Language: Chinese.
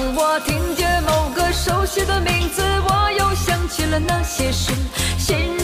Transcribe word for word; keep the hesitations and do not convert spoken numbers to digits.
当我听见某个熟悉的名字，我又想起了那些事。心